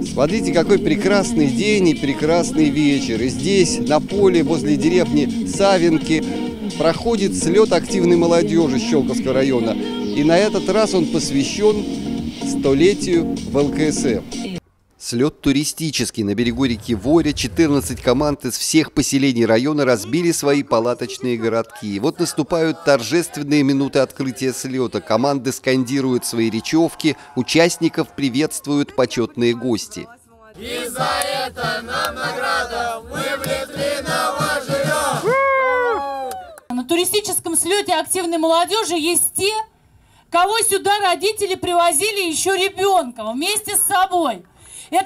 Смотрите, какой прекрасный день и прекрасный вечер. И здесь, на поле, возле деревни Савинки, проходит слет активной молодежи Щелковского района. И на этот раз он посвящен столетию ВЛКСМ. Слет туристический. На берегу реки Воря 14 команд из всех поселений района разбили свои палаточные городки. И вот наступают торжественные минуты открытия слета. Команды скандируют свои речевки, участников приветствуют почетные гости. И за это нам награда, мы в Литвиново живем! На туристическом слете активной молодежи есть те, кого сюда родители привозили еще ребенком вместе с собой. Это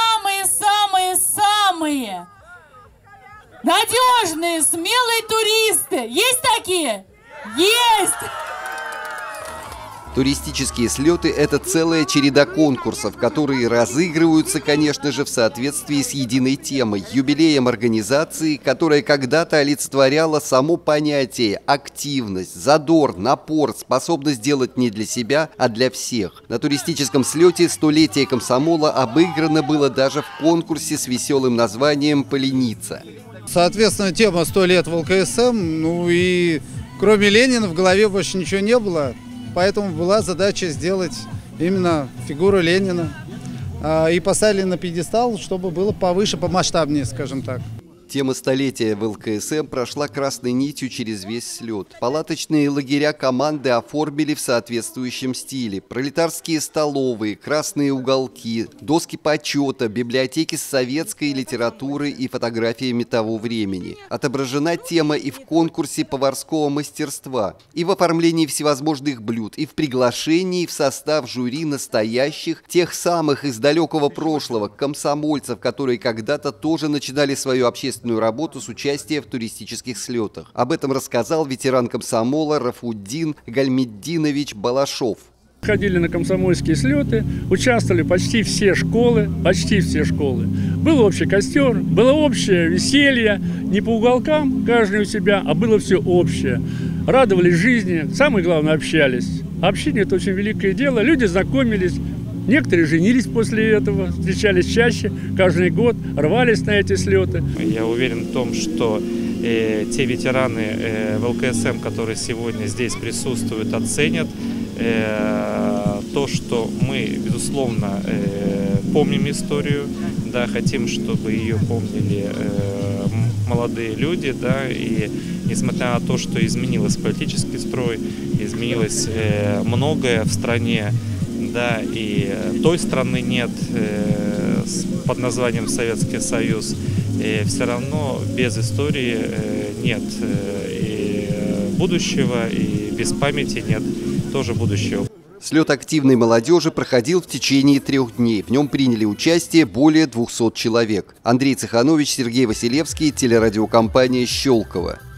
самые-самые-самые надежные, смелые туристы. Есть такие? Есть! Туристические слеты – это целая череда конкурсов, которые разыгрываются, конечно же, в соответствии с единой темой – юбилеем организации, которая когда-то олицетворяла само понятие активность, задор, напор, способность делать не для себя, а для всех. На туристическом слете столетие комсомола обыграно было даже в конкурсе с веселым названием «Полениться». Соответственно, тема 100 лет ВЛКСМ, ну и кроме Ленина в голове больше ничего не было. Поэтому была задача сделать именно фигуру Ленина и поставили на пьедестал, чтобы было повыше, помасштабнее, скажем так. Тема столетия ВЛКСМ прошла красной нитью через весь слет. Палаточные лагеря команды оформили в соответствующем стиле. Пролетарские столовые, красные уголки, доски почета, библиотеки с советской литературой и фотографиями того времени. Отображена тема и в конкурсе поварского мастерства, и в оформлении всевозможных блюд, и в приглашении в состав жюри настоящих, тех самых из далекого прошлого, комсомольцев, которые когда-то тоже начинали свою общественную работу с участием в туристических слетах. Об этом рассказал ветеран комсомола Рафуддин Гальмеддинович Балашов. Ходили на комсомольские слеты, участвовали почти все школы, Был общий костер, было общее веселье, не по уголкам, каждый у себя, а было все общее. Радовались жизни, самое главное, общались. Общение – это очень великое дело, люди знакомились. Некоторые женились после этого, встречались чаще, каждый год, рвались на эти слеты. Я уверен в том, что те ветераны ВЛКСМ, которые сегодня здесь присутствуют, оценят то, что мы, безусловно, помним историю, да, хотим, чтобы ее помнили молодые люди, да, и несмотря на то, что изменилось политический строй, изменилось многое в стране, да, и той страны нет под названием Советский Союз, все равно без истории нет и будущего, и без памяти нет тоже будущего. Слет активной молодежи проходил в течение 3 дней. В нем приняли участие более 200 человек. Андрей Цеханович, Сергей Василевский, телерадиокомпания «Щелково».